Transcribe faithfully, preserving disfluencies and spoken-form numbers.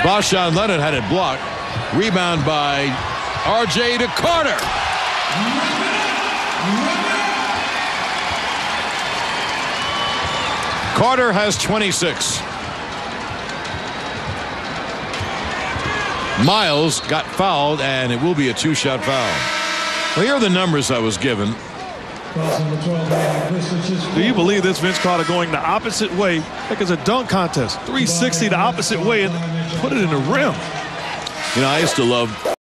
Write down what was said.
Marshawn Leonard had it blocked. Rebound by R J to Carter. Carter has twenty-six. Miles got fouled, and it will be a two-shot foul. Well, here are the numbers I was given. Do you believe this, Vince Carter, going the opposite way? Like it's a dunk contest. three sixty the opposite way and put it in the rim. You know, I used to love